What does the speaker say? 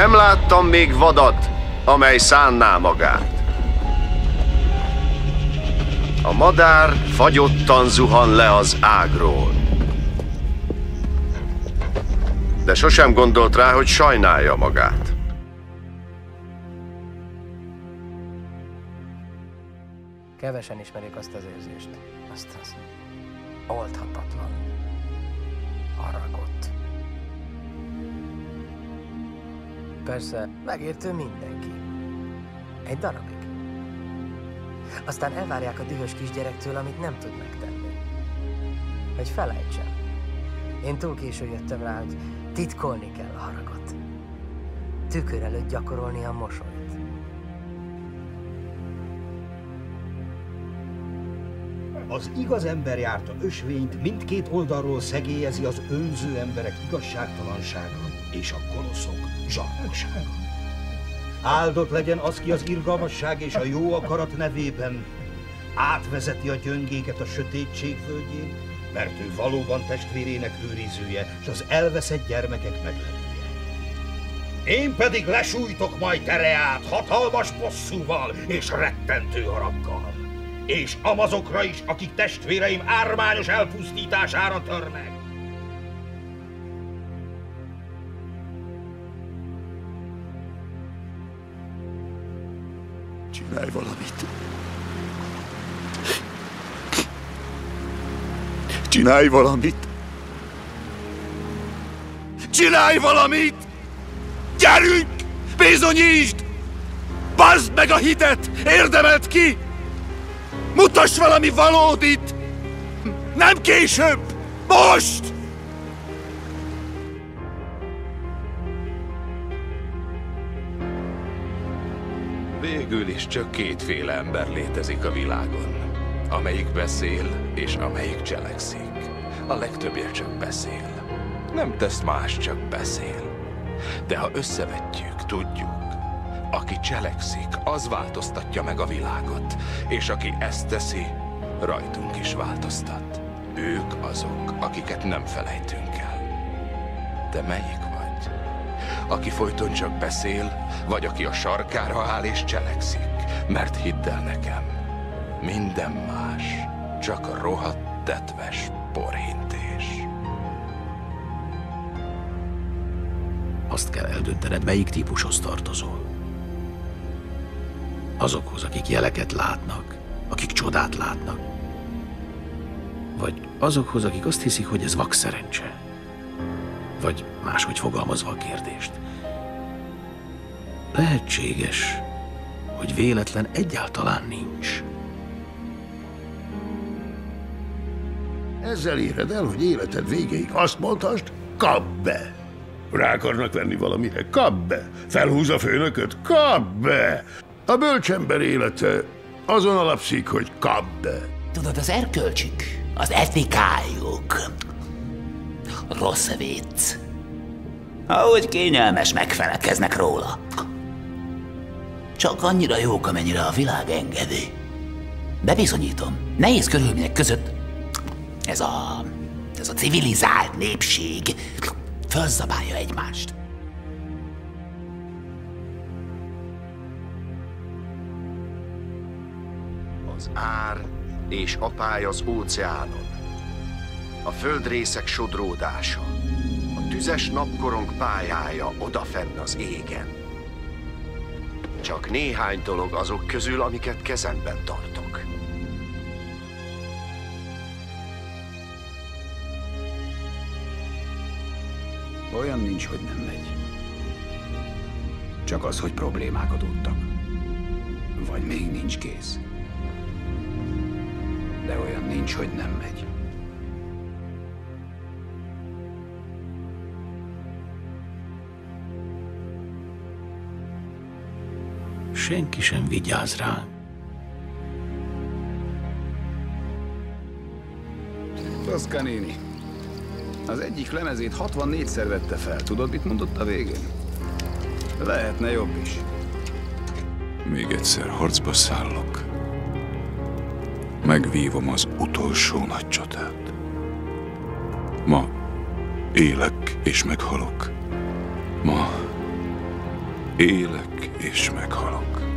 Nem láttam még vadat, amely szánná magát. A madár fagyottan zuhan le az ágról. De sosem gondolt rá, hogy sajnálja magát. Kevesen ismerik azt az érzést. Azt az oldhatatlan haragot. Persze, megértő mindenki. Egy darabig. Aztán elvárják a dühös kisgyerektől, amit nem tud megtenni. Hogy felejtsem. Én túl késő jöttem rá, hogy titkolni kell a haragot. Tükör előtt gyakorolni a mosolyt. Az igaz ember járta ösvényt mindkét oldalról szegélyezi az önző emberek igazságtalansága és a gonoszok zsarnoksága. Áldott legyen az, ki az irgalmasság és a jó akarat nevében átvezeti a gyöngéket a sötétség földjén, mert ő valóban testvérének őrizője, és az elveszett gyermekek meglepője. Én pedig lesújtok majd Tereát hatalmas bosszúval és rettentő haraggal, és amazokra is, akik testvéreim ármányos elpusztítására törnek. Csinálj valamit! Csinálj valamit! Csinálj valamit! Gyerünk! Bizonyítsd! Bazd meg a hitet! Érdemeld ki! Mutass valami valódit! Nem később! Most! Végül is csak kétféle ember létezik a világon. Amelyik beszél, és amelyik cselekszik. A legtöbbje csak beszél. Nem tesz más, csak beszél. De ha összevetjük, tudjuk, aki cselekszik, az változtatja meg a világot. És aki ezt teszi, rajtunk is változtat. Ők azok, akiket nem felejtünk el. Te melyik vagy? Aki folyton csak beszél, vagy aki a sarkára áll és cselekszik? Mert hidd el nekem, minden más, csak a rohadt tetves porhintés. Azt kell eldöntened, melyik típushoz tartozol. Azokhoz, akik jeleket látnak, akik csodát látnak. Vagy azokhoz, akik azt hiszik, hogy ez vakszerencse. Vagy máshogy fogalmazva a kérdést. Lehetséges, hogy véletlen egyáltalán nincs. Ezzel éred el, hogy életed végéig azt mondhast, kap be! Rá akarnak venni valamire, kap be! Felhúz a főnököt, kap be! A bölcsember élete azon alapszik, hogy kap be. Tudod, az erkölcsük, az etikájuk rossz vicc. Ahogy kényelmes, megfelelkeznek róla. Csak annyira jók, amennyire a világ engedi. Bebizonyítom, nehéz körülmények között ez a civilizált népség fölzabálja egymást. Az ár és a pály az óceánon. A földrészek sodródása. A tüzes napkorong pályája odafenn az égen. Csak néhány dolog azok közül, amiket kezemben tartok. Olyan nincs, hogy nem megy. Csak az, hogy problémák adódtak. Vagy még nincs kész. De olyan nincs, hogy nem megy. Senki sem vigyáz ránk. Toscanini. Az egyik lemezét 64-szer vette fel. Tudod, mit mondott a végén? Lehetne jobb is. Még egyszer harcba szállok. Megvívom az utolsó nagy csatát. Ma élek és meghalok. Ma Élek és meghalok.